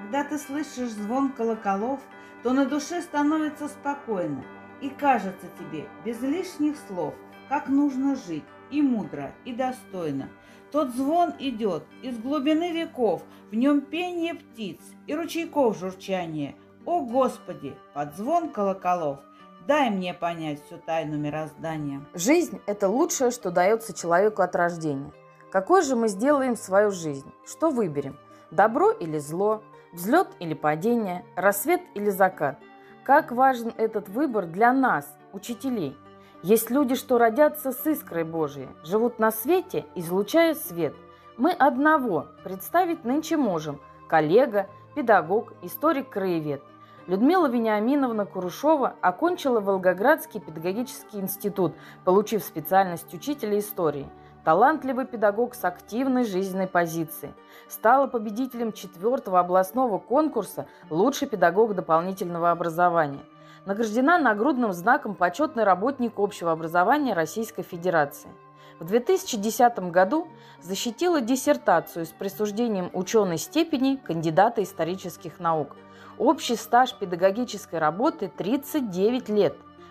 Когда ты слышишь звон колоколов, то на душе становится спокойно, и кажется тебе без лишних слов, как нужно жить и мудро, и достойно. Тот звон идет из глубины веков, в нем пение птиц и ручейков журчание. О Господи, под звон колоколов дай мне понять всю тайну мироздания. Жизнь – это лучшее, что дается человеку от рождения. Какой же мы сделаем свою жизнь? Что выберем? Добро или зло? Взлет или падение? Рассвет или закат? Как важен этот выбор для нас, учителей. Есть люди, что родятся с искрой Божией, живут на свете, излучая свет. Мы одного представить нынче можем – коллега, педагог, историк-краевед. Людмила Вениаминовна Курушова окончила Волгоградский педагогический институт, получив специальность учителя истории. Талантливый педагог с активной жизненной позицией. Стала победителем 4-го областного конкурса «Лучший педагог дополнительного образования». Награждена нагрудным знаком «Почетный работник общего образования Российской Федерации». В 2010 году защитила диссертацию с присуждением ученой степени кандидата исторических наук. Общий стаж педагогической работы 39 лет,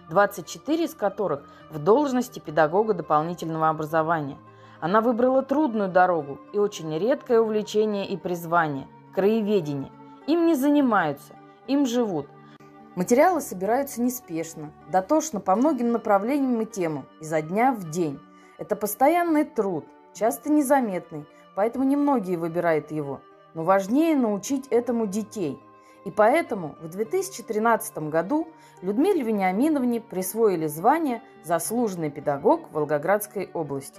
24 из которых в должности педагога дополнительного образования. Она выбрала трудную дорогу и очень редкое увлечение и призвание – краеведение. Им не занимаются, им живут. Материалы собираются неспешно, дотошно по многим направлениям и темам, изо дня в день. Это постоянный труд, часто незаметный, поэтому немногие выбирают его. Но важнее научить этому детей. И поэтому в 2013 году Людмиле Вениаминовне присвоили звание «Заслуженный педагог Волгоградской области».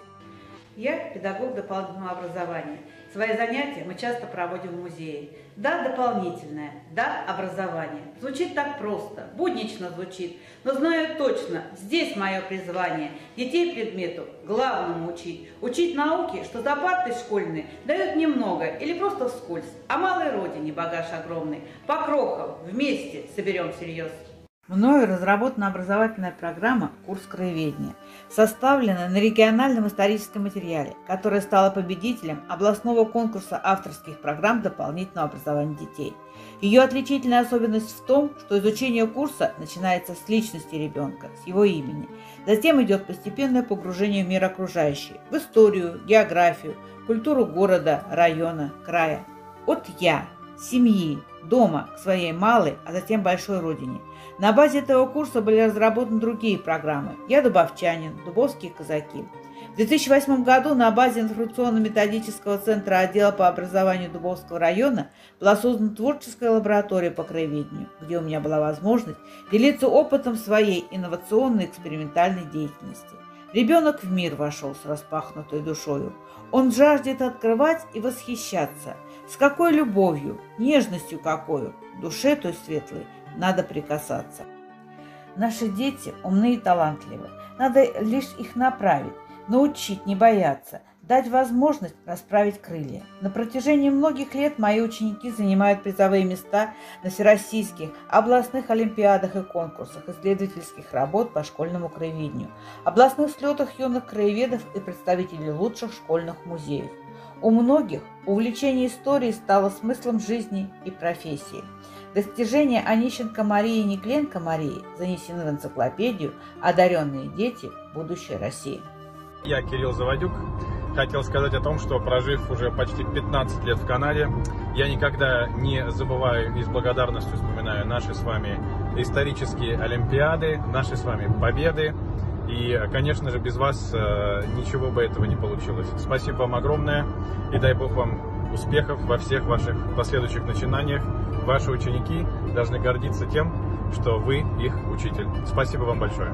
Я педагог дополнительного образования. Свои занятия мы часто проводим в музее. Да, дополнительное, да, образование. Звучит так просто, буднично звучит, но знаю точно, здесь мое призвание. Детей предмету главному учить. Учить науке, что за партой школьной дают немного или просто вскользь. А малой родине багаж огромный. По крохам вместе соберем всерьез. Мною разработана образовательная программа «Курс краеведения», составленная на региональном историческом материале, которая стала победителем областного конкурса авторских программ дополнительного образования детей. Ее отличительная особенность в том, что изучение курса начинается с личности ребенка, с его имени. Затем идет постепенное погружение в мир окружающий, в историю, географию, культуру города, района, края. От «я», семьи, дома к своей малой, а затем большой родине. На базе этого курса были разработаны другие программы «Я дубовчанин», «Дубовские казаки». В 2008 году на базе информационно-методического центра отдела по образованию Дубовского района была создана творческая лаборатория по краеведению, где у меня была возможность делиться опытом своей инновационной экспериментальной деятельности. Ребенок в мир вошел с распахнутой душою. Он жаждет открывать и восхищаться. С какой любовью, нежностью какою, душе той светлой надо прикасаться. Наши дети умны и талантливы. Надо лишь их направить, научить не бояться, дать возможность расправить крылья. На протяжении многих лет мои ученики занимают призовые места на всероссийских, областных олимпиадах и конкурсах исследовательских работ по школьному краеведению, областных слетах юных краеведов и представителей лучших школьных музеев. У многих увлечение историей стало смыслом жизни и профессии. Достижения Онищенко Марии и Никленко Марии занесены в энциклопедию «Одаренные дети. Будущее России». Я Кирилл Заводюк. Хотел сказать о том, что прожив уже почти 15 лет в Канаде, я никогда не забываю и с благодарностью вспоминаю наши с вами исторические олимпиады, наши с вами победы. И, конечно же, без вас ничего бы этого не получилось. Спасибо вам огромное и дай Бог вам успехов во всех ваших последующих начинаниях. Ваши ученики должны гордиться тем, что вы их учитель. Спасибо вам большое.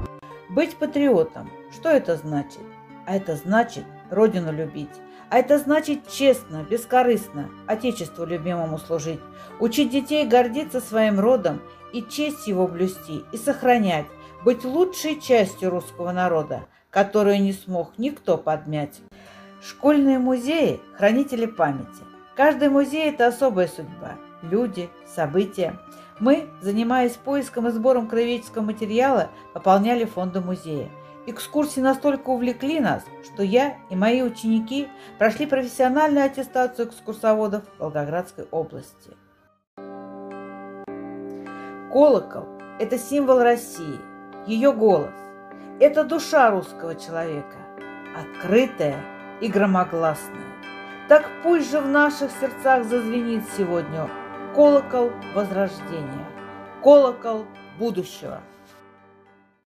Быть патриотом. Что это значит? А это значит Родину любить. А это значит честно, бескорыстно Отечеству любимому служить. Учить детей гордиться своим родом и честь его блюсти и сохранять. Быть лучшей частью русского народа, которую не смог никто подмять. Школьные музеи – хранители памяти. Каждый музей – это особая судьба. Люди, события. Мы, занимаясь поиском и сбором краеведческого материала, пополняли фонды музея. Экскурсии настолько увлекли нас, что я и мои ученики прошли профессиональную аттестацию экскурсоводов Волгоградской области. Колокол – это символ России, ее голос. Это душа русского человека, открытая и громогласная. Так пусть же в наших сердцах зазвенит сегодня колокол возрождения, колокол будущего.